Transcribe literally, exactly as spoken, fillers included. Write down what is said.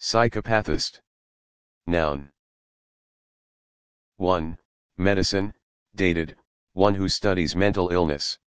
Psychopathist. Noun. one. Medicine, dated, one who studies mental illness.